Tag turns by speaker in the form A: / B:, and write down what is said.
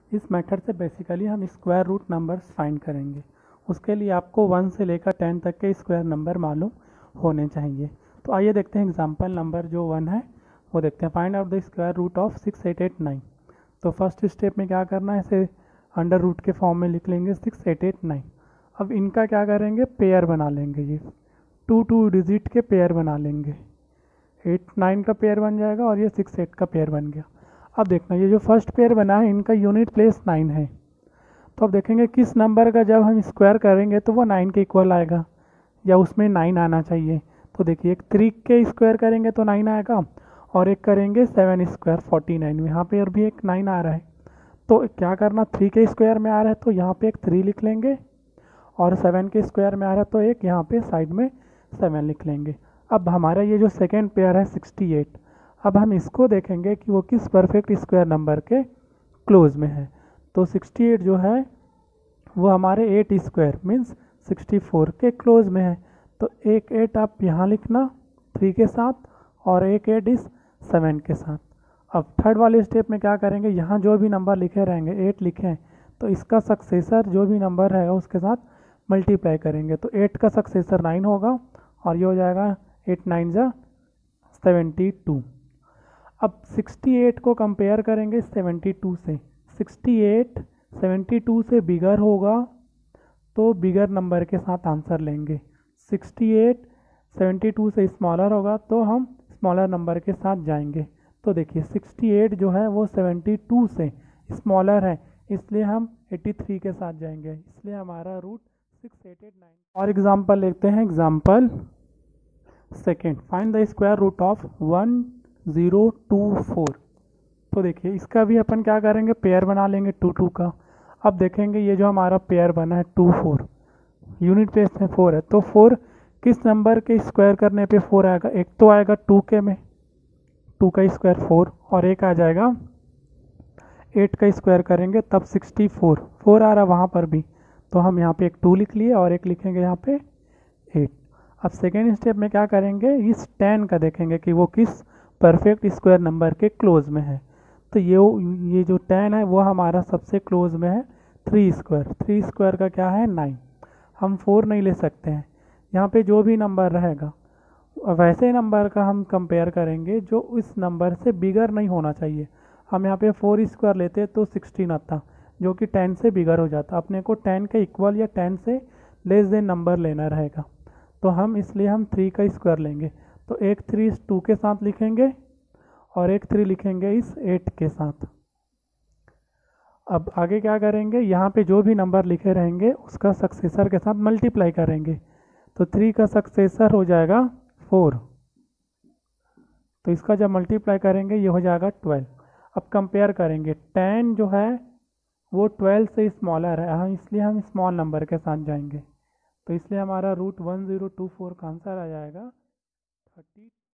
A: इस मेथड से बेसिकली हम स्क्वायर रूट नंबर्स फाइंड करेंगे। उसके लिए आपको 1 से लेकर 10 तक के स्क्वायर नंबर मालूम होने चाहिए। तो आइए देखते हैं एग्जाम्पल नंबर जो 1 है वो देखते हैं। Find out the square root of 6889। तो फर्स्ट स्टेप में क्या करना है, इसे अंडर रूट के फॉर्म में लिख लेंगे 6889। अब इनका क्या करेंगे, पेयर बना लेंगे। ये टू डिजिट के पेयर बना लेंगे। 8 9 का पेयर बन जाएगा और ये 6 8 का पेयर बन गया। अब देखना, ये जो फर्स्ट पेयर बना है इनका यूनिट प्लेस 9 है। तो अब देखेंगे किस नंबर का जब हम स्क्वायर करेंगे तो वो 9 के इक्वल आएगा या उसमें 9 आना चाहिए। तो देखिए, एक 3 के स्क्वायर करेंगे तो 9 आएगा और एक करेंगे 7 स्क्वायर 49। यहाँ पे और भी एक 9 आ रहा है। तो क्या करना, 3 के स्क्वायर में आ रहा है तो यहाँ पे एक 3 लिख लेंगे और 7 के स्क्वायर में आ रहा है तो एक यहाँ पे साइड में 7 लिख लेंगे। अब हमारा ये जो सेकेंड पेयर है 68, अब हम इसको देखेंगे कि वो किस परफेक्ट स्क्वायर नंबर के क्लोज में है। तो 68 जो है वो हमारे 8 स्क्वायर मीन्स 64 के क्लोज में है। तो एक 8 आप यहाँ लिखना 3 के साथ और एक 8 इस 7 के साथ। अब थर्ड वाले स्टेप में क्या करेंगे, यहाँ जो भी नंबर लिखे रहेंगे 8 लिखे हैं तो इसका सक्सेसर जो भी नंबर रहेगा उसके साथ मल्टीप्लाई करेंगे। तो 8 का सक्सेसर 9 होगा और ये हो जाएगा 8 9 जा 72। अब 68 को कंपेयर करेंगे 72 से। 68 72 से बिगर होगा तो बिगर नंबर के साथ आंसर लेंगे। 68 72 से स्मॉलर होगा तो हम स्मॉलर नंबर के साथ जाएंगे। तो देखिए 68 जो है वो 72 से स्मॉलर है, इसलिए हम 83 के साथ जाएंगे। इसलिए हमारा रूट 6889। और एग्जांपल लेते हैं, example second. Find the square root of 1024। तो देखिए इसका भी अपन क्या करेंगे, पेयर बना लेंगे 2 2 का। अब देखेंगे ये जो हमारा पेयर बना है 2 4, यूनिट प्लेस में 4 है तो 4 किस नंबर के स्क्वायर करने पे 4 आएगा। एक तो आएगा 2 के में, 2 का स्क्वायर 4, और एक आ जाएगा 8 का स्क्वायर करेंगे तब 64। 4 आ रहा वहाँ पर भी तो हम यहाँ पे एक 2 लिख लिए और एक लिखेंगे यहाँ पे 8। अब सेकेंड स्टेप में क्या करेंगे, इस 10 का देखेंगे कि वो किस परफेक्ट स्क्वायर नंबर के क्लोज में है। तो ये जो 10 है वो हमारा सबसे क्लोज में है 3 स्क्वायर। 3 स्क्वायर का क्या है 9। हम 4 नहीं ले सकते हैं, यहाँ पे जो भी नंबर रहेगा वैसे नंबर का हम कंपेयर करेंगे जो इस नंबर से बिगर नहीं होना चाहिए। हम यहाँ पे 4 स्क्वायर लेते तो 16 आता जो कि 10 से बिगर हो जाता। अपने को 10 के इक्वल या 10 से लेस देन नंबर लेना रहेगा तो हम इसलिए हम 3 का स्क्वायर लेंगे। तो एक 3 इस 2 के साथ लिखेंगे और एक 3 लिखेंगे इस 8 के साथ। अब आगे क्या करेंगे, यहाँ पे जो भी नंबर लिखे रहेंगे उसका सक्सेसर के साथ मल्टीप्लाई करेंगे। तो 3 का सक्सेसर हो जाएगा 4, तो इसका जब मल्टीप्लाई करेंगे ये हो जाएगा 12। अब कंपेयर करेंगे 10 जो है वो 12 से स्मॉलर है, हम इसलिए हम स्मॉल नंबर के साथ जाएंगे। तो इसलिए हमारा रूट 1024 का आंसर आ जाएगा 30।